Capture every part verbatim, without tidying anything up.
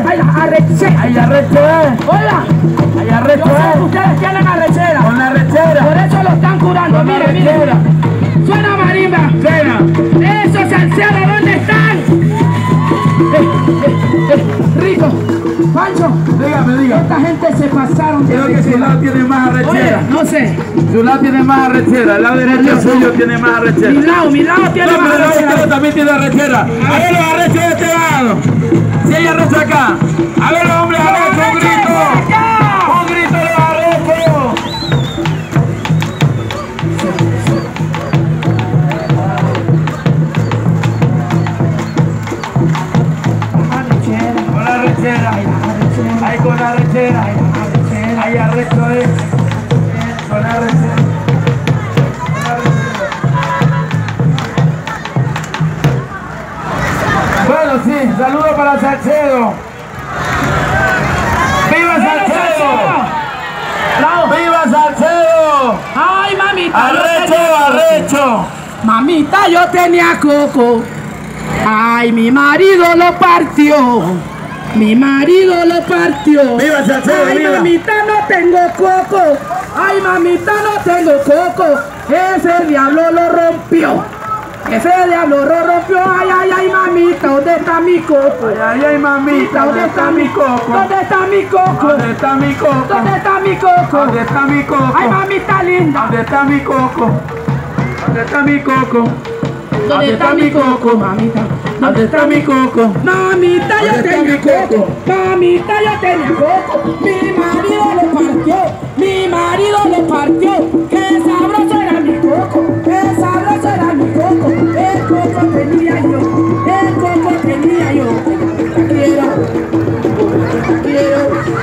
Ay, arreche. Ay, arrecho es. Hola. Ay, arrecho Yo sé que es. ustedes tienen arrechera. Con la arrechera. Por eso lo están curando. Con la Mire, mire. arrechera. Suena marimba. Cena. Esos salseros, ¿dónde están? Eh, eh, eh, Rico, Pancho, Dígame, diga. esta gente se pasaron de Creo que su arrechera. lado tiene más Oye, arrechera. no sé. Su lado tiene más arrechera. El lado derecho suyo tiene más arrechera. Mi lado, mi lado tiene No, más pero el lado arrechera. izquierdo también tiene arrechera. A ver los arrechos de este lado. Si hay arrecho acá. A ver los hombres arrechos, un grito. Un grito de los arrechos. Arrechera, Con la arrechera. arrechera, Ahí con la arrechera. arrechera. Ahí arrecho es. Con la arrechera. Con la arrechera. Bueno, sí, saludos para Salcedo. ¡Viva Salcedo! Bravo. ¡Viva Salcedo! Ay, mamita. yo ¡Arrecho, tenía- arrecho! Mamita, yo tenía coco. Ay, mi marido lo partió. Mi marido lo partió. ¡Viva Salcedo, Ay, viva! mamita, no tengo coco. Ay, mamita, no tengo coco. Ese diablo lo rompió. Ese diablo lo rompió. Ay, ay, ay, mamita, ¿dónde está mi coco? Ay, ay, ay, mamita, ¿dónde está mi coco? ¿Dónde está mi coco? ¿Dónde está mi coco? ¿Dónde está mi coco? ¿Dónde está mi coco? Ay, mamita linda. ¿Dónde está mi coco? ¿Dónde está mi coco? ¿Dónde está mi coco, mamita? ¿Dónde está mi coco? Mamita, yo ¿Dónde está tenía mi coco? coco. Mamita, yo tenía coco. Mi marido lo partió. Mi marido lo partió. Qué sabroso era mi coco. Qué sabroso era mi coco. El coco tenía yo. El coco tenía yo. La quiero. La quiero.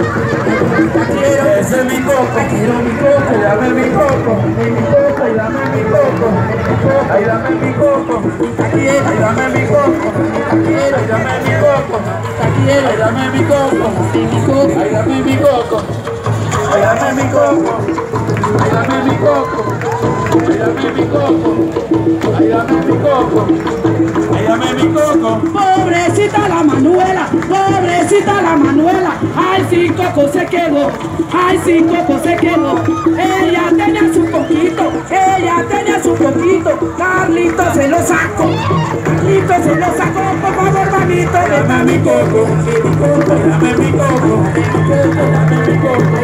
La quiero. Ese es mi coco. Quiero mi coco. Ay, dame mi coco. Mi coco. Ay, dame mi coco. Ay, dame mi coco. La quiero. Ay, dame mi coco. La quiero. Ay, dame mi coco. La quiero. Ay, dame mi coco. Mi coco. Ay, dame mi coco. Ay, dame mi coco. Ay, dame mi coco. Ay, dame mi coco. Ay, dame mi coco. Ay, dame mi coco. Pobrecita la Manuela, pobrecita la Manuela, ay sin coco se quedó, ay sin coco se quedó. Ella tenía su coquito, ella tenía su coquito, Carlito se lo sacó, Carlito se lo sacó, por favor mamito, Dame mi coco. mi coco, Dame mi coco. Dame mi coco.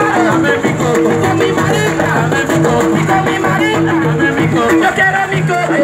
Yo quiero mi coco.